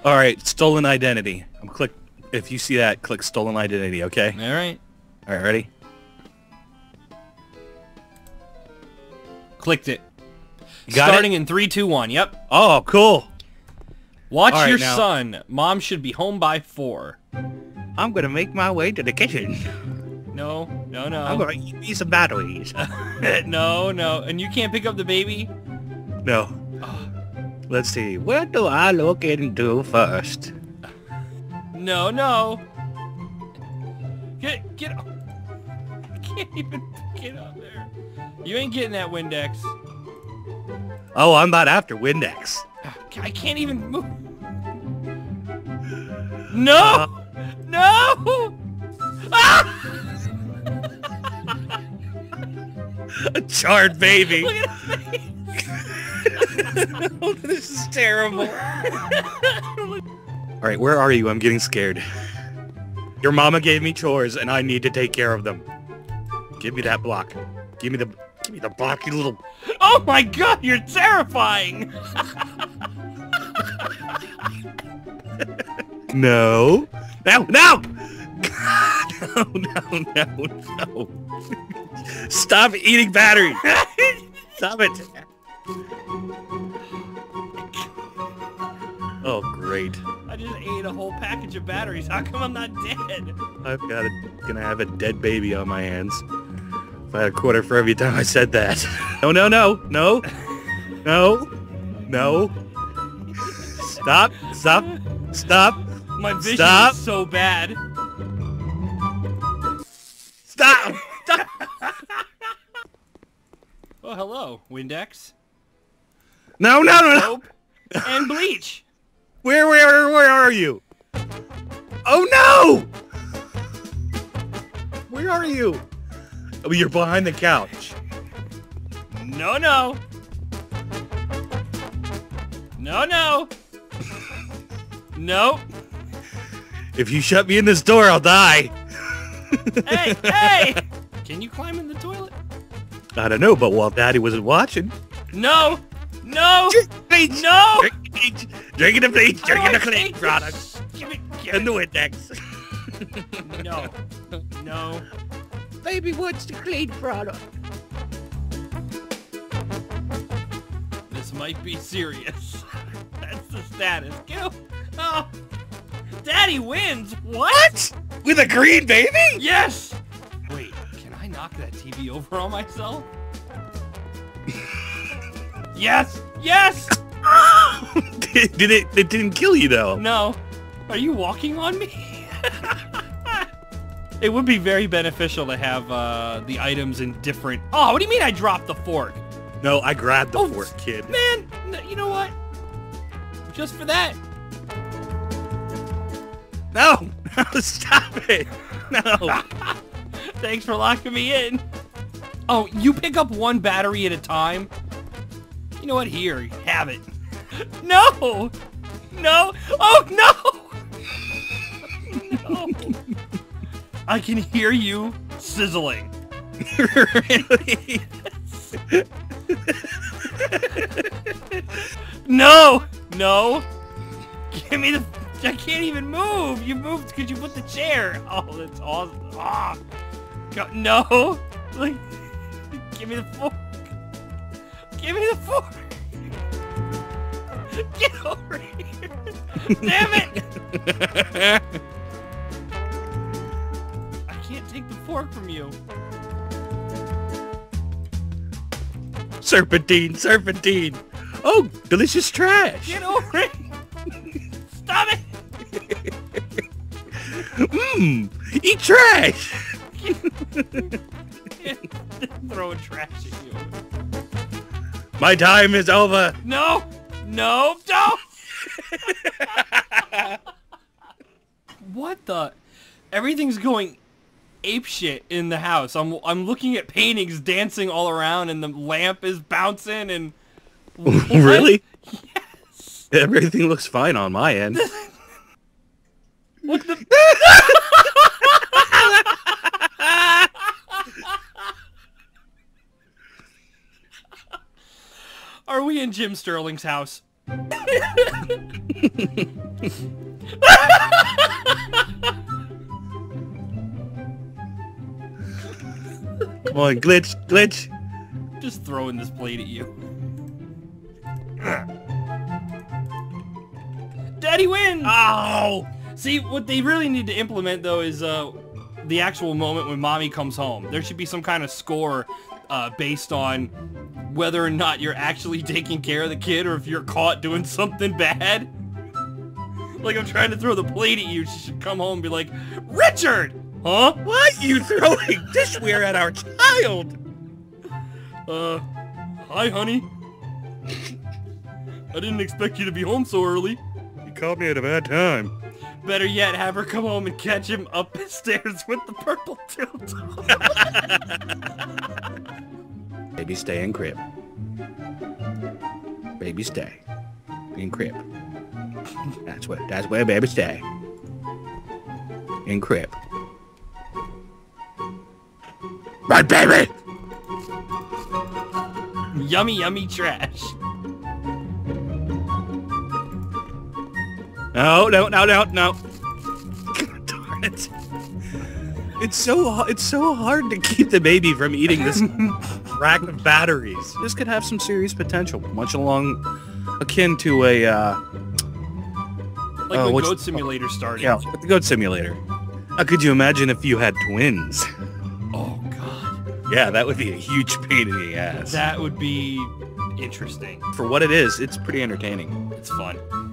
All right, stolen identity. If you see that, click stolen identity, okay? All right. All right, ready? Clicked it. You got Starting it? in 3, 2, 1. Yep. Oh, cool. Watch All right, your now- son. Mom should be home by 4. I'm gonna make my way to the kitchen. No, no, no. I'm gonna eat me some batteries. No, no. And you can't pick up the baby? No. Let's see. Where do I look into first? No, no. Get up. I can't even get up there. You ain't getting that Windex. Oh, I'm not after Windex. I can't even move. No! No! Ah! A charred baby. Look at his face. Oh, this is terrible. All right, where are you? I'm getting scared. Your mama gave me chores, and I need to take care of them. Give me that block. Give me the block, you little. Oh my god, you're terrifying! No. No. No. No. Stop eating batteries. Stop it. Oh, great. I just ate a whole package of batteries. How come I'm not dead? Gonna have a dead baby on my hands. If I had a quarter for every time I said that. No. Stop. My vision Stop. is so bad. Stop. Oh, hello, Windex. No. Soap and bleach. Where are you? Oh no! Where are you? Oh, you're behind the couch. No, no. No, no. Nope. If you shut me in this door, I'll die. Hey, hey! Can you climb in the toilet? I don't know, but while Daddy wasn't watching. No! No! Bleach! No! Drinking the bleach! Drinking the How do I clean take products! this? Give And the it. Windex! No. No. Baby wants the clean product. This might be serious. That's the status. Get up. Oh. Daddy wins. What? With a green baby? Yes. Wait, can I knock that TV over on myself? Yes. Yes. Did it? It didn't kill you though. No. Are you walking on me? It would be very beneficial to have the items in different... Oh, what do you mean I dropped the fork? No, I grabbed the Oh, fork, kid. Man, you know what? Just for that. No! No, stop it! No! Thanks for locking me in. Oh, you pick up one battery at a time? You know what? Here, have it. No! No! Oh, no! No! I can hear you sizzling. Really? No! No! Give me the... I can't even move! You moved because you put the chair! Oh, that's awesome. Ah! No! Like, give me the fork! Give me the fork! Get over here! Damn it! I can't take the fork from you. Serpentine, serpentine! Oh, delicious trash! Get over it! Stop it! Mmm, eat trash! Throwing trash at you. My time is over! No! No! Don't! What the? Everything's going apeshit in the house. I'm looking at paintings dancing all around, and the lamp is bouncing. And Really? Yes. Everything looks fine on my end. What the? Are we in Jim Sterling's house? Come on, glitch, glitch. Just throwing this plate at you. Daddy wins! Ow! See, what they really need to implement, though, is the actual moment when Mommy comes home. There should be some kind of score based on whether or not you're actually taking care of the kid or if you're caught doing something bad. Like, I'm trying to throw the plate at you. She should come home and be like, Richard! Huh? What? You throwing dishware at our child? Hi, honey. I didn't expect you to be home so early. You caught me at a bad time. Better yet, have her come home and catch him upstairs with the purple dildo. Baby, stay in crib. Baby, stay in crib. That's where baby stay. In crib. Right, baby! Yummy, yummy trash. No. Darn it. It's so hard to keep the baby from eating this rack of batteries. This could have some serious potential, much akin to a Like when Goat Simulator started. Yeah, the Goat Simulator. How could you imagine if you had twins? Oh god. Yeah, that would be a huge pain in the ass. That would be interesting. For what it is, it's pretty entertaining. It's fun.